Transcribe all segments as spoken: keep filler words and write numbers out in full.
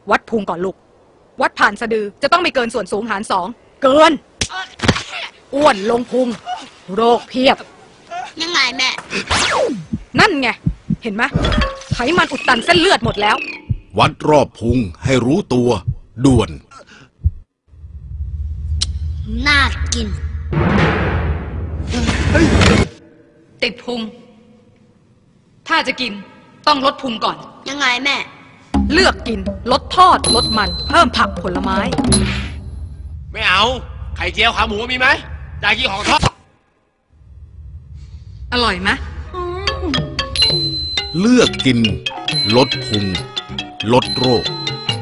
วัดพุงก่อนลูกวัดผ่านสะดือจะต้องไม่เกินส่วนสูงหารสองเกินอ้วนลงพุงโรคเพียบยังไงแม่นั่นไงเห็นไหมไขมันอุดตันเส้นเลือดหมดแล้ววัดรอบพุงให้รู้ตัวด่วนน่ากินติดพุงถ้าจะกินต้องลดพุงก่อนยังไงแม่เลือกกินลดทอดลดมันเพิ่มผักผลไม้ไม่เอาไข่เจียวขาหมูมีไหมอยากกินของทอดอร่อยไหมเลือกกินลดพุงลดโรค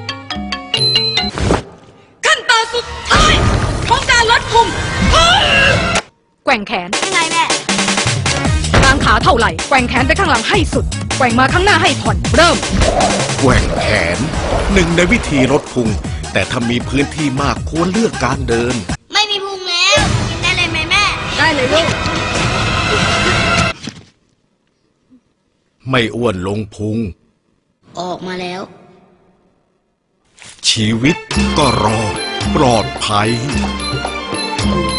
ขั้นตอนสุดท้ายของการลดพุงแกว่งแขนยังไงแม่กางขาเท่าไหร่แกว่งแขนไปข้างหลังให้สุดแกว่งมาข้างหน้าให้ผ่อนเริ่มแกว่งแขนหนึ่งในวิธีลดพุงแต่ถ้ามีพื้นที่มากควรเลือกการเดินไม่มีพุงแล้วกินได้เลยไหมแม่ได้เลยลูกไม่อ้วนลงพุงออกมาแล้วชีวิตก็รอดปลอดภัย